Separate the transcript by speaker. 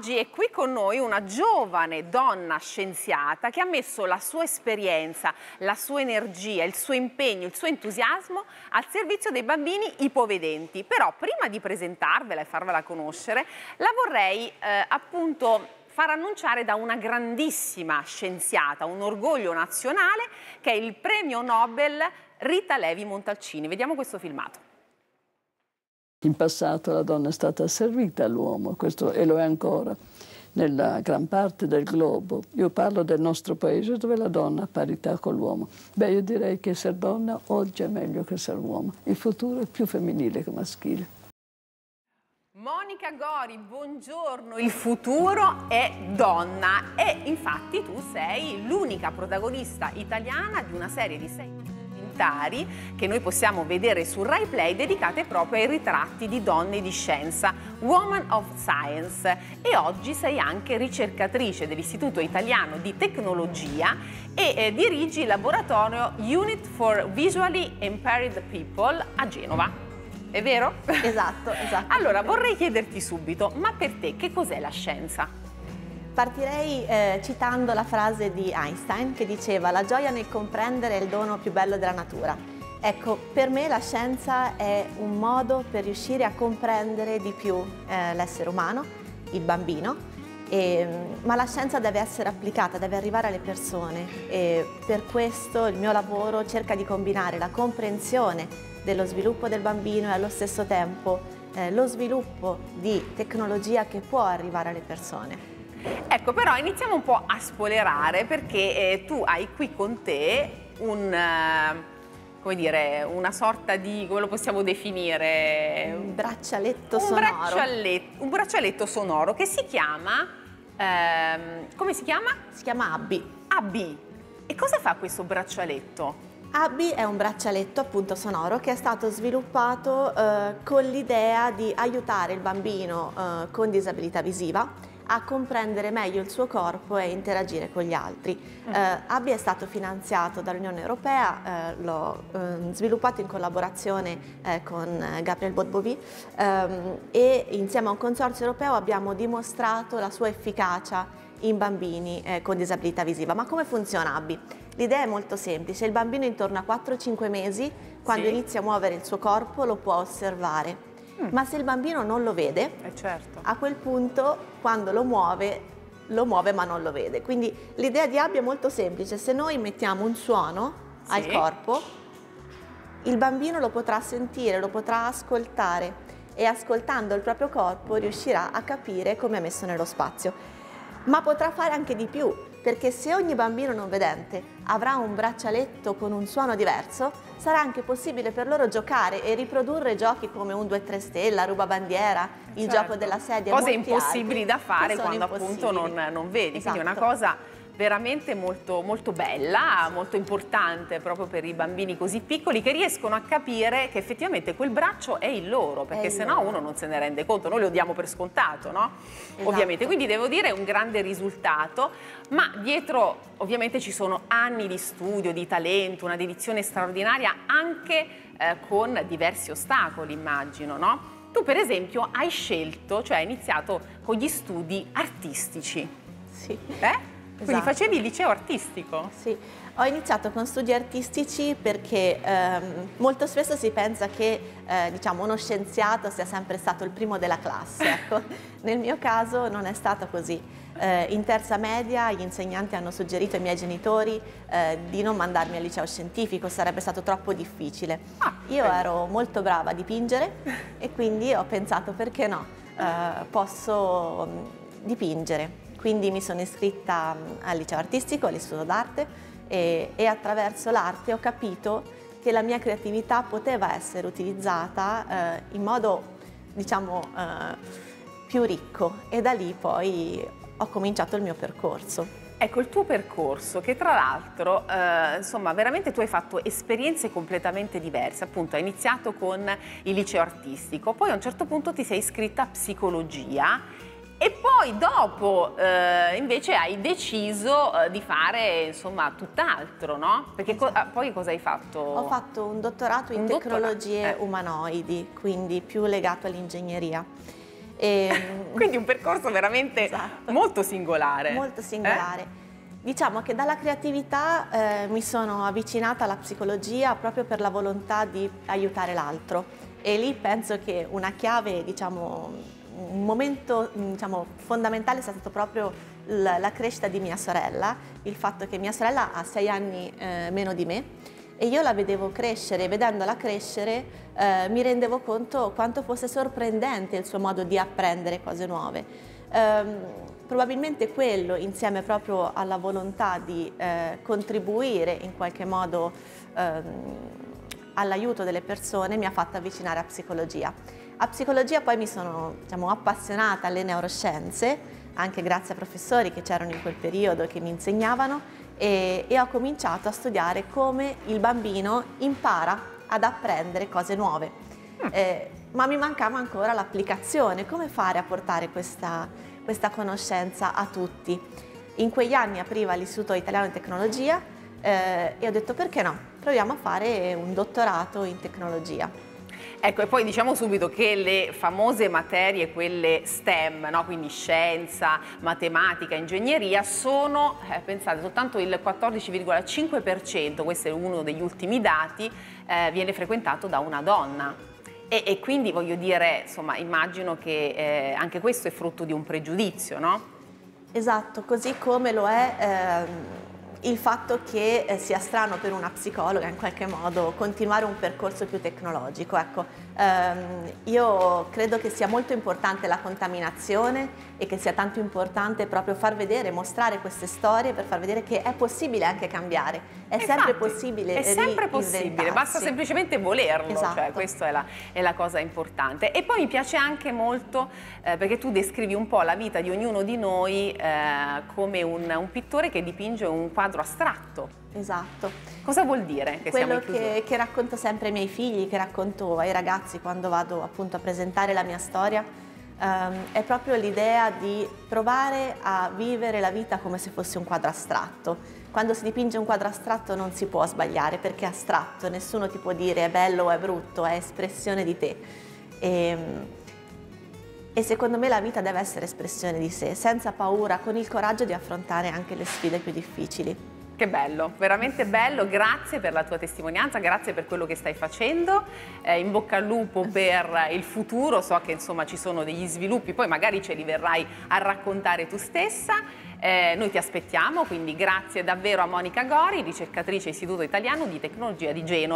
Speaker 1: Oggi è qui con noi una giovane donna scienziata che ha messo la sua esperienza, la sua energia, il suo impegno, il suo entusiasmo al servizio dei bambini ipovedenti. Però prima di presentarvela e farvela conoscere, la vorrei appunto far annunciare da una grandissima scienziata, un orgoglio nazionale, che è il premio Nobel Rita Levi Montalcini. Vediamo questo filmato.
Speaker 2: In passato la donna è stata asservita all'uomo, questo e lo è ancora, nella gran parte del globo. Io parlo del nostro paese dove la donna ha parità con l'uomo. Beh, io direi che essere donna oggi è meglio che essere uomo. Il futuro è più femminile che maschile.
Speaker 1: Monica Gori, buongiorno. Il futuro è donna e infatti tu sei l'unica protagonista italiana di una serie di 6 documentari che noi possiamo vedere su Rai Play dedicate proprio ai ritratti di donne di scienza, Woman of Science, e oggi sei anche ricercatrice dell'Istituto Italiano di Tecnologia e dirigi il laboratorio Unit for Visually Impaired People a Genova. È vero?
Speaker 3: Esatto.
Speaker 1: Allora, vorrei chiederti subito, ma per te che cos'è la scienza?
Speaker 3: Partirei citando la frase di Einstein che diceva: la gioia nel comprendere è il dono più bello della natura. Ecco, per me la scienza è un modo per riuscire a comprendere di più l'essere umano, il bambino, ma la scienza deve essere applicata, deve arrivare alle persone e per questo il mio lavoro cerca di combinare la comprensione dello sviluppo del bambino e allo stesso tempo lo sviluppo di tecnologia che può arrivare alle persone.
Speaker 1: Ecco, però iniziamo un po' a spoilerare perché tu hai qui con te come dire, una sorta di, come lo possiamo definire?
Speaker 3: Un braccialetto sonoro.
Speaker 1: Un braccialetto sonoro che si chiama, come si chiama?
Speaker 3: Si chiama Abby.
Speaker 1: Abby. E cosa fa questo braccialetto?
Speaker 3: Abby è un braccialetto appunto sonoro che è stato sviluppato con l'idea di aiutare il bambino con disabilità visiva a comprendere meglio il suo corpo e interagire con gli altri. Abby è stato finanziato dall'Unione Europea, l'ho sviluppato in collaborazione con Gabriel Bot-Bovy e insieme a un consorzio europeo abbiamo dimostrato la sua efficacia in bambini con disabilità visiva. Ma come funziona Abby? L'idea è molto semplice: il bambino intorno a 4-5 mesi, quando inizia a muovere il suo corpo, lo può osservare. Ma se il bambino non lo vede,
Speaker 1: certo,
Speaker 3: a quel punto quando lo muove ma non lo vede. Quindi l'idea di Abby è molto semplice: se noi mettiamo un suono al corpo, il bambino lo potrà sentire, lo potrà ascoltare e ascoltando il proprio corpo riuscirà a capire come è messo nello spazio. Ma potrà fare anche di più, perché se ogni bambino non vedente avrà un braccialetto con un suono diverso, sarà anche possibile per loro giocare e riprodurre giochi come 1, 2, 3 stella, ruba bandiera, il gioco della sedia.
Speaker 1: Cose impossibili da fare quando appunto non vedi.
Speaker 3: Esatto.
Speaker 1: Quindi è una cosa veramente molto, molto bella, molto importante proprio per i bambini così piccoli che riescono a capire che effettivamente quel braccio è il loro, perché sennò uno non se ne rende conto, noi lo diamo per scontato, no? Esatto. Ovviamente, quindi devo dire è un grande risultato, ma dietro ovviamente ci sono anni di studio, di talento, una dedizione straordinaria anche con diversi ostacoli, immagino, no? Tu per esempio hai scelto, cioè hai iniziato con gli studi artistici.
Speaker 3: Sì.
Speaker 1: Quindi facevi il liceo artistico?
Speaker 3: Sì, ho iniziato con studi artistici perché molto spesso si pensa che diciamo, uno scienziato sia sempre stato il primo della classe. Ecco. Nel mio caso non è stato così. In terza media gli insegnanti hanno suggerito ai miei genitori di non mandarmi al liceo scientifico, sarebbe stato troppo difficile. Io ero molto brava a dipingere e quindi ho pensato: perché no, posso dipingere. Quindi mi sono iscritta al liceo artistico, all'istituto d'arte e attraverso l'arte ho capito che la mia creatività poteva essere utilizzata in modo, diciamo, più ricco, e da lì poi ho cominciato il mio percorso.
Speaker 1: Ecco, il tuo percorso, che tra l'altro, insomma, veramente tu hai fatto esperienze completamente diverse. Appunto, hai iniziato con il liceo artistico, poi a un certo punto ti sei iscritta a psicologia e poi dopo invece hai deciso di fare, insomma, tutt'altro, no? Perché poi cosa hai fatto?
Speaker 3: Ho fatto un dottorato in tecnologie umanoidi, quindi più legato all'ingegneria.
Speaker 1: Quindi un percorso veramente molto singolare.
Speaker 3: Molto singolare. Diciamo che dalla creatività mi sono avvicinata alla psicologia proprio per la volontà di aiutare l'altro, e lì penso che una chiave, diciamo, un momento fondamentale è stato proprio la crescita di mia sorella, il fatto che mia sorella ha 6 anni meno di me e io la vedevo crescere, e vedendola crescere mi rendevo conto quanto fosse sorprendente il suo modo di apprendere cose nuove. Probabilmente quello, insieme proprio alla volontà di contribuire in qualche modo all'aiuto delle persone, mi ha fatto avvicinare a psicologia. A psicologia poi mi sono, diciamo, appassionata alle neuroscienze, anche grazie a professori che c'erano in quel periodo che mi insegnavano, e ho cominciato a studiare come il bambino impara ad apprendere cose nuove. Ma mi mancava ancora l'applicazione, come fare a portare questa conoscenza a tutti. In quegli anni apriva l'Istituto Italiano di Tecnologia e ho detto perché no, proviamo a fare un dottorato in tecnologia.
Speaker 1: Ecco, e poi diciamo subito che le famose materie, quelle STEM, no? Quindi scienza, matematica, ingegneria, sono, pensate, soltanto il 14,5%, questo è uno degli ultimi dati, viene frequentato da una donna. E quindi voglio dire, insomma, immagino che anche questo è frutto di un pregiudizio, no?
Speaker 3: Esatto, così come lo è il fatto che sia strano per una psicologa in qualche modo continuare un percorso più tecnologico. Ecco, io credo che sia molto importante la contaminazione e che sia tanto importante proprio far vedere, mostrare queste storie per far vedere che è possibile anche cambiare. È sempre possibile.
Speaker 1: È sempre possibile, basta semplicemente volerlo, cioè questa è la cosa importante. E poi mi piace anche molto perché tu descrivi un po' la vita di ognuno di noi come un pittore che dipinge un quadro astratto.
Speaker 3: Esatto.
Speaker 1: Cosa vuol dire che
Speaker 3: quello
Speaker 1: siamo in
Speaker 3: che racconto sempre ai miei figli, che racconto ai ragazzi quando vado appunto a presentare la mia storia, è proprio l'idea di provare a vivere la vita come se fosse un quadro astratto. Quando si dipinge un quadro astratto non si può sbagliare perché è astratto, nessuno ti può dire è bello o è brutto, è espressione di te. E secondo me la vita deve essere espressione di sé, senza paura, con il coraggio di affrontare anche le sfide più difficili.
Speaker 1: Che bello, veramente bello, grazie per la tua testimonianza, grazie per quello che stai facendo, in bocca al lupo per il futuro, so che insomma ci sono degli sviluppi, poi magari ce li verrai a raccontare tu stessa, noi ti aspettiamo, quindi grazie davvero a Monica Gori, ricercatrice Istituto Italiano di Tecnologia di Genova.